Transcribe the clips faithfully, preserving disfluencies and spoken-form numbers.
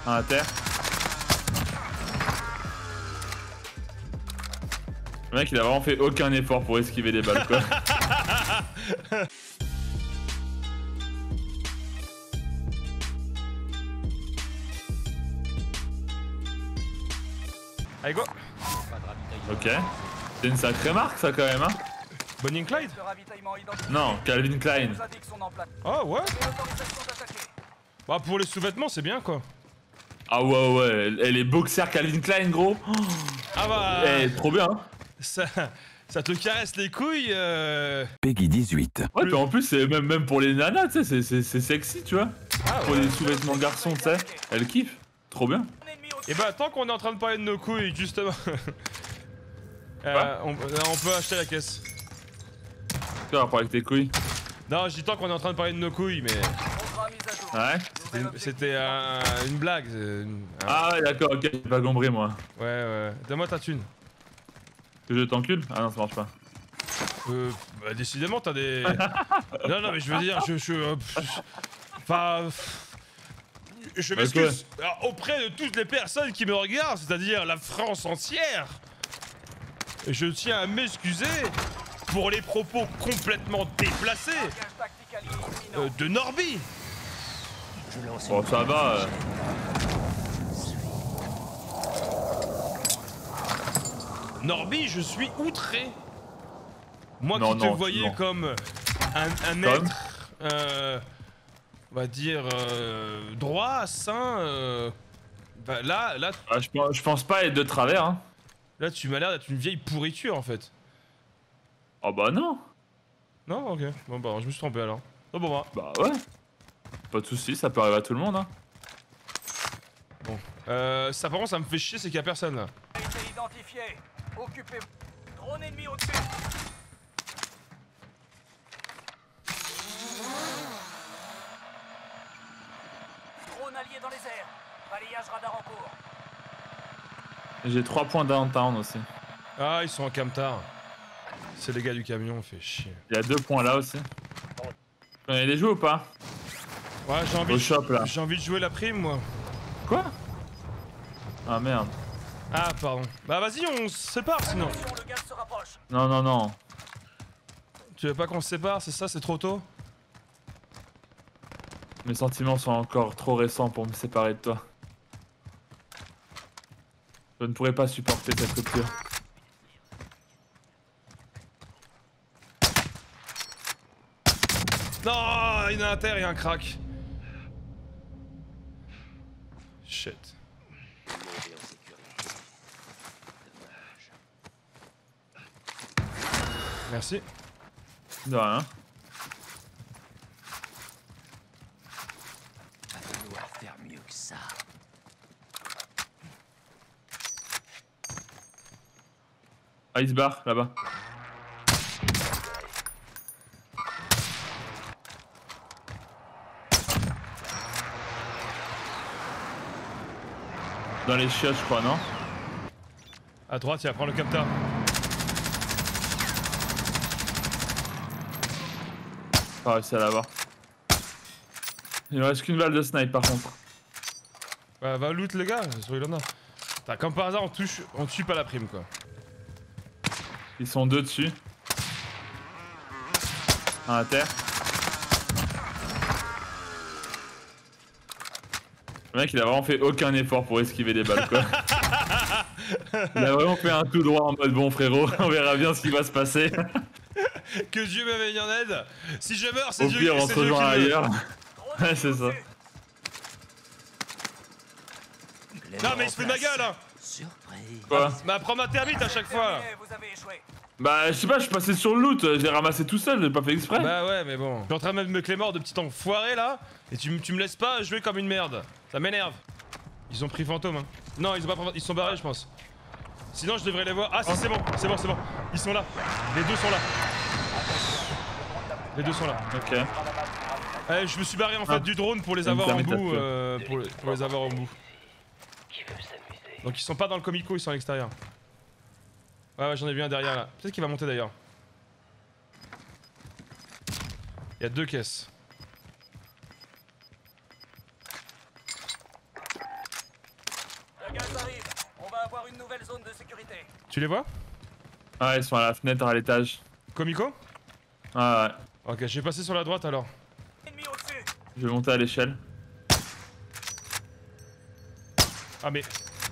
Un à terre. Le mec il a vraiment fait aucun effort pour esquiver les balles quoi. Allez go. Ok. C'est une sacrée marque ça quand même hein. Bonnie and Clyde. Non, Calvin Klein. Oh ouais. Bah pour les sous-vêtements c'est bien quoi. Ah ouais ouais, elle est boxer Calvin Klein gros. Ah bah... Eh, trop bien hein. Ça, ça te caresse les couilles euh... Peggy dix-huit. Ouais, puis en plus, c'est même, même pour les nanas, tu sais, c'est sexy, tu vois. Ah, pour ouais. les sous-vêtements garçons, tu sais, elles kiffent. Trop bien. Et bah, tant qu'on est en train de parler de nos couilles, justement, euh, on, on peut acheter la caisse. Quel rapport avec tes couilles? Non, je dis tant qu'on est en train de parler de nos couilles, mais. Ouais. C'était un, une blague. Une, un... Ah ouais, d'accord, ok, j'ai pas compris, moi. Ouais, ouais. Donne-moi ta thune. Que je t'encule? Ah non, ça marche pas. Euh, bah, décidément, t'as des. Non, non, mais je veux dire, je. je Enfin. Je, je m'excuse auprès de toutes les personnes qui me regardent, c'est-à-dire la France entière. Je tiens à m'excuser pour les propos complètement déplacés euh, de Norby. Bon, ça va. Euh... Norby, je suis outré. Moi non, qui te non, voyais non. comme un, un comme être, euh, on va dire, euh, droit, sain. Euh, bah là, là, ah, je, je pense pas être de travers, hein. Là, tu m'as l'air d'être une vieille pourriture en fait. Oh bah non. Non, ok. Bon bah, je me suis trompé alors. Oh bon bah. Bah ouais. Pas de soucis, ça peut arriver à tout le monde, hein. Bon. Euh, ça par contre, ça me fait chier, c'est qu'il y a personne là. Identifié. Occupez. Drone ennemi au-dessus. Drone allié dans les airs. Balayage radar en cours. J'ai trois points downtown aussi. Ah, ils sont en camtar. C'est les gars du camion, fait chier. Il y a deux points là aussi. On a des jeux ou pas? Ouais, j'ai envie, Au shop là. J'ai envie de jouer la prime, moi. Quoi? Ah merde. Ah, pardon. Bah vas-y, on se sépare sinon. Le gaz se rapproche. Non, non, non. Tu veux pas qu'on se sépare, c'est ça, c'est trop tôt? Mes sentiments sont encore trop récents pour me séparer de toi. Je ne pourrais pas supporter cette rupture. Non, il y en a un terre et un crack. Shit. Merci. De rien. Va falloir faire mieux que ça. Ice bar là-bas. Dans les chiottes, je crois, non? À droite, il va prendre le capta. Pas réussi à l'avoir. Il me reste qu'une balle de snipe par contre. Bah, va loot le gars, sur il en a. Putain, comme par hasard, on touche, on tue pas la prime quoi. Ils sont deux dessus. Un à terre. Le mec il a vraiment fait aucun effort pour esquiver les balles quoi. Il a vraiment fait un tout droit en mode bon frérot, on verra bien ce qui va se passer. Que Dieu me vienne en aide. Si je meurs, c'est Au Dieu, pire on c'est se Dieu qui rejoint me... ailleurs. Ouais c'est ça. Non mais il se fout de ma gueule hein. Surprise. Quoi? Bah prends ma thermite à chaque fois. Vous avez échoué. Bah je sais pas, je suis passé sur le loot, j'ai ramassé tout seul, j'ai pas fait exprès. Bah ouais mais bon. Je suis en train de me clémor de petit enfoiré là. Et tu, tu me laisses pas jouer comme une merde. Ça m'énerve. Ils ont pris fantôme hein. Non ils ont pas pris... Ils sont barrés je pense. Sinon je devrais les voir. Ah si c'est bon, c'est bon, c'est bon. Ils sont là. Les deux sont là. Les deux sont là. Ok. Eh, je me suis barré en fait Ah. du drone pour les Une avoir en thermite à bout. feu. Euh, pour, les, pour les avoir en bout. Donc ils sont pas dans le comico, ils sont à l'extérieur. Ouais ouais j'en ai vu un derrière là. Peut-être qu'il va monter d'ailleurs. Il y a deux caisses. une nouvelle zone de sécurité. Tu les vois? Ouais, ils sont à la fenêtre à l'étage. Comico? Ah ouais. Ok, je vais passer sur la droite alors. Ennemi au-dessus. Je vais monter à l'échelle. Ah mais...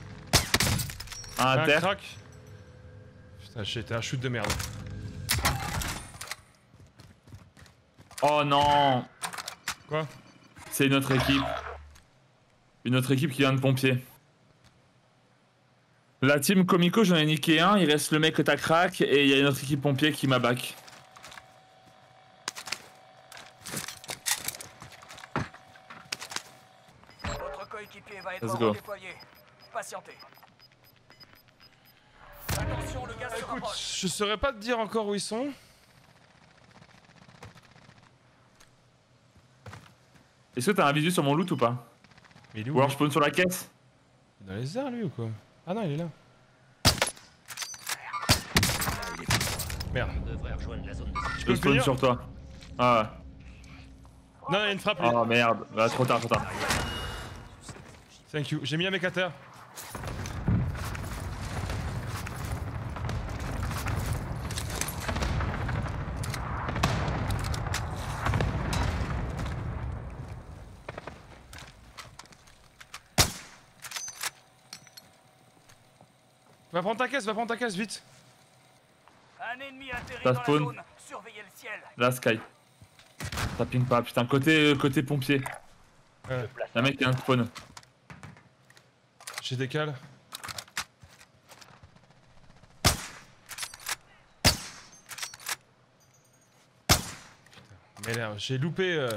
Un à un terre. crack. Putain, j'étais un shoot de merde. Oh non. Quoi? C'est une autre équipe. Une autre équipe qui vient de pompier. La team Comico, j'en ai niqué un. Il reste le mec que t'as crack. Et il y a une autre équipe pompier qui m'a back. Votre coéquipier va être Let's go. redéployé. Patientez. Attention, le gaz se Écoute, rapproche. je saurais pas te dire encore où ils sont. Est-ce que t'as un visu sur mon loot ou pas? Mais il est où? Ou alors je spawn sur la caisse? Il est dans les airs lui ou quoi? Ah non, il est là. Merde. Je peux peux le spawn finir? sur toi. Ah Non, il y a une frappe. ouais. Oh merde. Bah, trop tard, trop tard. Thank you. J'ai mis un mec à terre. Va prendre ta caisse, va prendre ta caisse, vite. Un ennemi atterri Ça dans spawn. la zone. Surveillez le ciel. Là, Sky. Ça ping pas. Putain, côté, côté pompier. Ouais. Y'a un mec qui a un spawn. J'ai décalé. Mais là, j'ai loupé. Euh...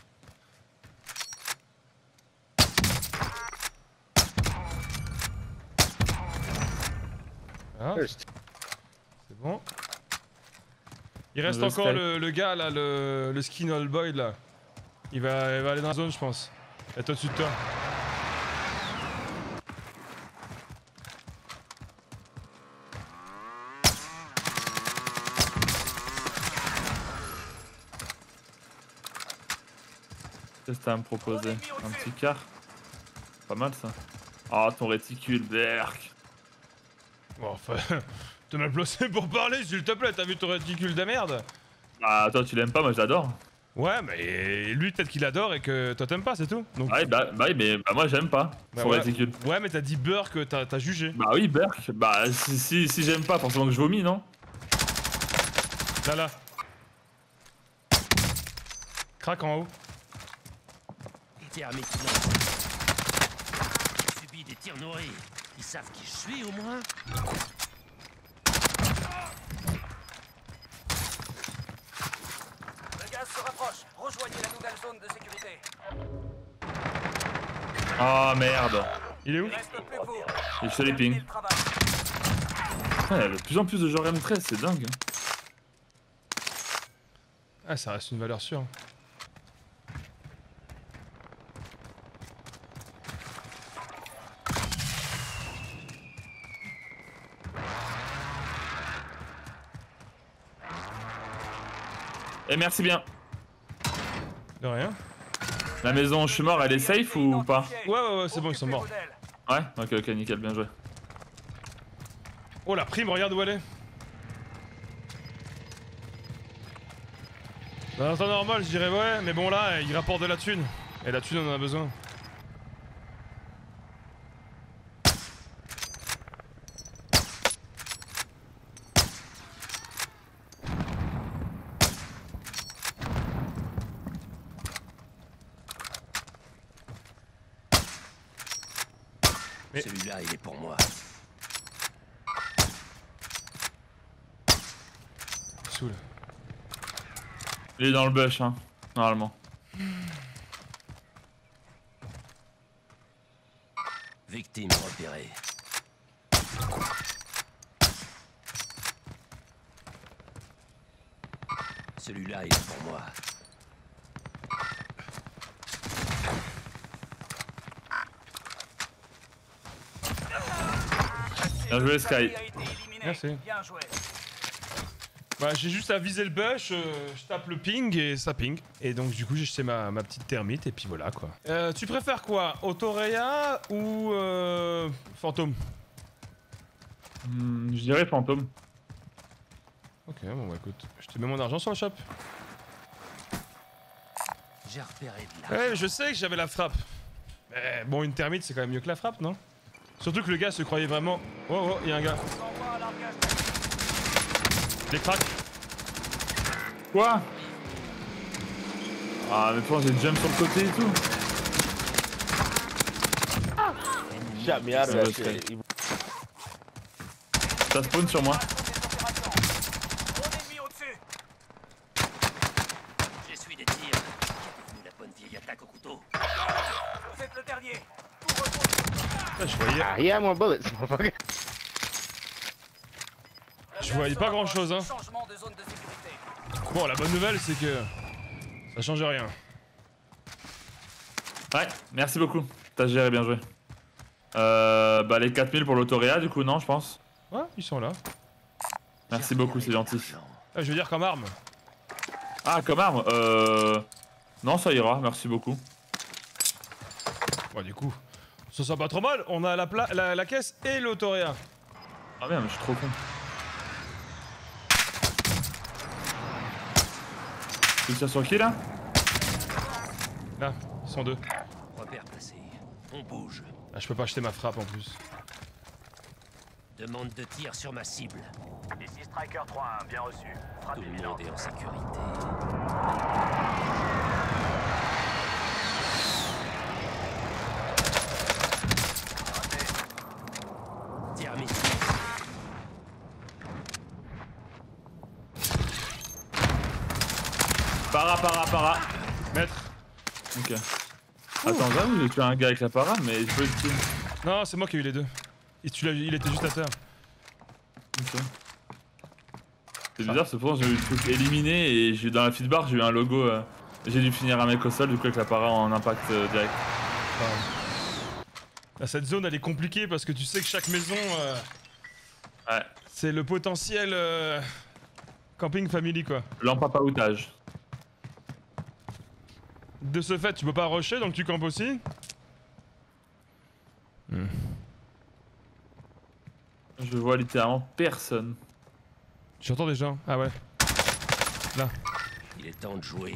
Ah. C'est bon. Il reste Le encore Sky. le, le gars là, le, le skin all boy là. Il va, il va aller dans la zone, je pense. Il est au-dessus de toi. Qu'est-ce que t'as à me proposer? Un petit car? Pas mal ça. Oh, ton réticule, berk. Bon, enfin, te mal placé pour parler, s'il te plaît. T'as vu ton réticule de merde? Ah, toi, tu l'aimes pas, moi, je l'adore. Ouais, mais lui, peut-être qu'il adore et que toi, t'aimes pas, c'est tout. Donc, Ah oui, bah, bah oui, mais bah, moi, j'aime pas bah son ouais. réticule. Ouais, mais t'as dit beurre que t'as t'as jugé. Bah oui, berk. Bah, si, si, si j'aime pas, forcément que je vomis, non? Là, là. Crac en haut. Termique. J'ai subi des tirs nourris. Ils savent qui je suis au moins. Le gaz se rapproche. Rejoignez la nouvelle zone de sécurité. Oh merde. Il est où? Il reste plus que vous. Et je te les ping. Terminez le travail. Putain, il y a de plus en plus de joueurs M treize, c'est dingue. Ah, ça reste une valeur sûre. Et merci bien. De rien. La maison où je suis mort, elle est safe ou pas? Ouais, ouais, ouais, c'est bon, ils sont morts. Ouais? Ok, ok, nickel, bien joué. Oh, la prime, regarde où elle est. Dans un temps normal, je dirais ouais, mais bon, là, il rapporte de la thune. Et la thune, on en a besoin. Mais- Celui-là, il est pour moi. Soul. Il est dans le bush, hein, normalement. Victime repérée. Celui-là, il est pour moi. Bien joué, Sky. Merci. Bien joué. Bah, j'ai juste à viser le bush, euh, je tape le ping et ça ping. Et donc, du coup, j'ai jeté ma, ma petite termite et puis voilà quoi. Euh, tu préfères quoi? Autoréa ou euh, fantôme? Hmm, je dirais fantôme. Ok, bon bah écoute, je te mets mon argent sur le shop. J'ai repéré de l'argent. Ouais, je sais que j'avais la frappe. Mais bon, une thermite c'est quand même mieux que la frappe, non? Surtout que le gars se croyait vraiment. Oh oh, il y a un gars. Envoie un largage. Des cracks. Quoi? Ah, mais toi, j'ai jump sur le côté et tout. Shot me out of Ouais, that shit. He- Ça spawn sur moi. Mon ennemi au-dessus. J'essuie des tirs. C'était venu la bonne vieille attaque au couteau. Vous êtes le dernier. Tout repose. Ah, je voyais, Ah, he had more bullets, motherfucker. je voyais pas grand chose, hein. Changement de zone de sécurité. Bon, la bonne nouvelle c'est que ça change rien. Ouais, merci beaucoup. T'as géré, bien joué. Euh, bah, les quatre mille pour l'autoréa, du coup, non, je pense. Ouais, ils sont là. Merci J'ai beaucoup, repéré c'est de gentil. l'argent. Ah, je veux dire comme arme. Ah, comme arme Euh. Non, ça ira, merci beaucoup. Bon, du coup, ça sent pas trop mal. On a la, pla la, la caisse et l'autoréa. Ah, merde, mais je suis trop con. Tu tires sur qui là? Là, ils sont deux. Repère placé. On bouge. Ah, je peux pas acheter ma frappe en plus. Demande de tir sur ma cible. Ici Striker trois un, bien reçu. Tout Frappe le imminente. monde est en sécurité. Tir missile. Para, para, para. Maître. Ok. Attends, j'avoue, j'ai tué un gars avec la para, mais je peux le tuer. Non, c'est moi qui ai eu les deux. Et tu l'as- il était juste à terre. Ok. C'est bizarre, c'est pourtant j'ai eu le truc éliminé et j'ai dans la feedbar j'ai eu un logo. euh, J'ai dû finir un mec au sol du coup avec la para en impact euh, direct. Enfin, là, cette zone elle est compliquée parce que tu sais que chaque maison euh, Ouais. c'est le potentiel euh, camping family quoi. L'empapaoutage. De ce fait, tu peux pas rusher donc tu campes aussi. Hmm. Je vois littéralement personne. J'entends des gens. Ah ouais. Là. Il est temps de jouer.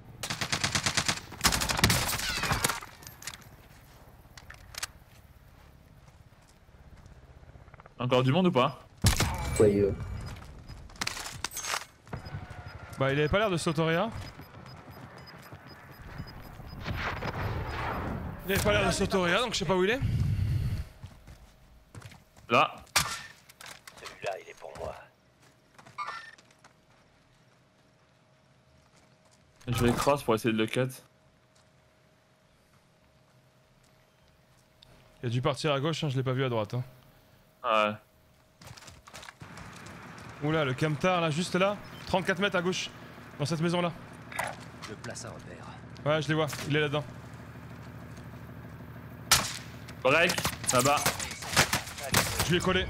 Encore du monde ou pas? Bah il avait pas l'air de s'autoréa. Il avait pas l'air de s'autoréa donc je sais pas où il est. Là. Celui-là, il est pour moi. Je vais cross pour essayer de le cut. Il a dû partir à gauche, hein, je l'ai pas vu à droite. Hein. Ouais. Oula, le camtar là, juste là. trente-quatre mètres à gauche. Dans cette maison là. Je place un repère. Ouais, je les vois, il est là-dedans. Break, là-bas. Je lui ai collé.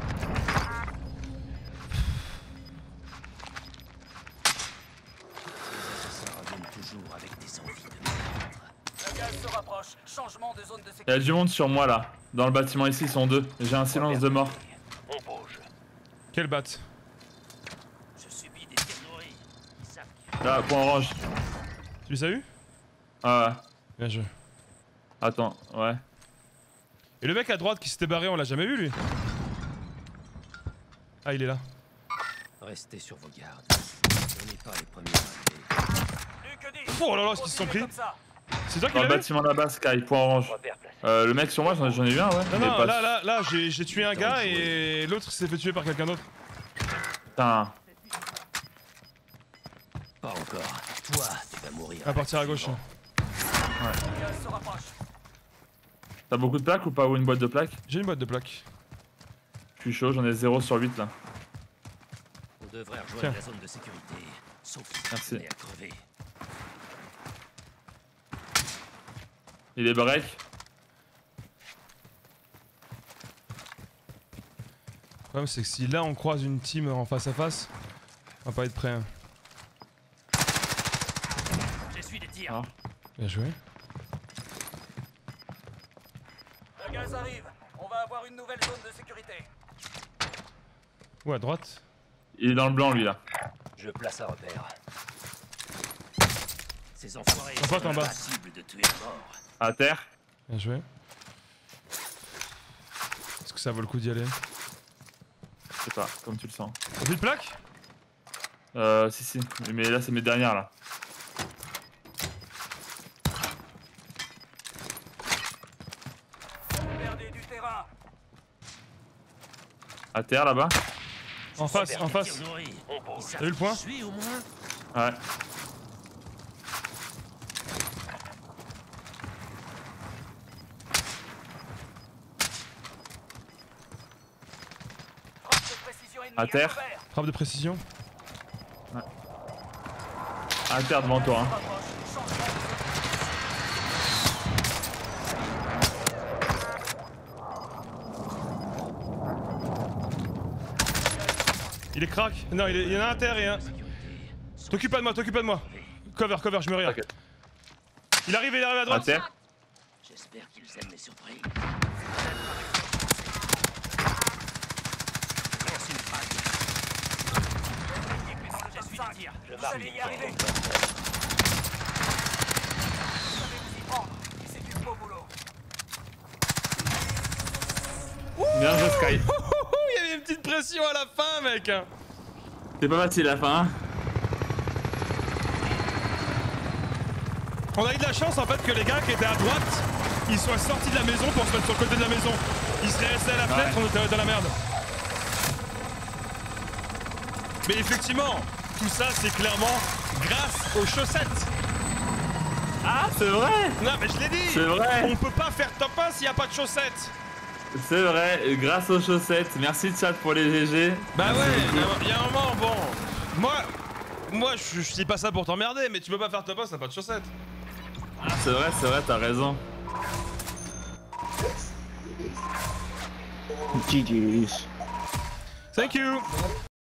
Les assassins reviennent toujours avec des envies de meurtre. Le gaz se rapproche. Changement de zone de Il y a sécurité. du monde sur moi là. Dans le bâtiment ici, ils sont deux. J'ai un silence de mort. On bouge. Quelle batte. Je subis des tirs nourris. Ils savent qui Là, point orange. Tu les as eu? Ah ouais. Bien joué. Attends, ouais. Et le mec à droite qui s'était barré, on l'a jamais vu lui? Ah, il est là. Restez sur vos gardes. On n'est pas les premiers arrivés. Plus que dix. Oh là là, ce qu'ils se sont Continuez pris. comme ça. C'est toi qui Dans le l'as vu? bâtiment là-bas, Sky, point orange. Repère placé. Euh, le mec sur moi, j'en j'en ai eu un, ouais. Non, mais non, pas- là, là, là, j'ai j'ai tué un gars et l'autre s'est fait tuer par quelqu'un d'autre. Putain. Pas encore. Toi, tu vas mourir. À partir à gauche. hein. Le gaz se rapproche. T'as beaucoup de plaques ou pas? Ou une boîte de plaques? J'ai une boîte de plaques. Je suis chaud, j'en ai zéro sur huit là. On devrait rejoindre Tiens. la zone de sécurité. Sauf si Merci. on est à crever. Il est break. Le problème, c'est que si là on croise une team en face à face, on va pas être prêt. Hein. J'essuie des tirs. Ah. Bien joué. Le gaz arrive. On va avoir une nouvelle zone de sécurité. Où à droite? Il est dans le blanc lui là. Je place un repère. Ces enfoirés En fait, en bas. impossible de tuer à mort. À terre. Bien joué. Est-ce que ça vaut le coup d'y aller? Je sais pas, comme tu le sens. T'as plus de plaque? Euh, si, si. Mais là, c'est mes dernières là. Perdez du terrain. À terre là-bas. En face, en face. T'as eu le point? Suis au moins. Ouais. Frappe de précision ennemie À terre. recouvert. Frappe de précision. À terre devant toi. Hein. Rapproche. Changement Il est crack. Non, il, est... il y en a un à terre et un. T'occupe pas de moi, t'occupe pas de moi. Cover, cover, je me regarde. T'inquiète. Il arrive, il arrive à À droite. terre. J'espère qu'ils aiment mes surprises. Lance une frappe. de tir. Je Vous marque allez une y arriver. corde. Vous savez vous y prendre. C'est du beau boulot. Bien joué Sky. Il y avait une petite pression à la fin, mec. C'est pas facile la fin. Hein. On a eu de la chance en fait que les gars qui étaient à droite, ils soient sortis de la maison pour se mettre sur le côté de la maison. Ils seraient restés à la fenêtre, Ouais. on était dans la merde. Mais effectivement, tout ça c'est clairement grâce aux chaussettes. Ah, c'est vrai. Non mais je l'ai dit. C'est vrai. On peut pas faire top un s'il n'y a pas de chaussettes. C'est vrai, grâce aux chaussettes. Merci chat pour les G G. Bah Merci ouais, beaucoup. il y a un moment, bon. Moi, moi je, je dis pas ça pour t'emmerder, mais tu peux pas faire top un si t'as pas de chaussettes. Ah, c'est vrai, c'est vrai, t'as raison. G G's. Thank you.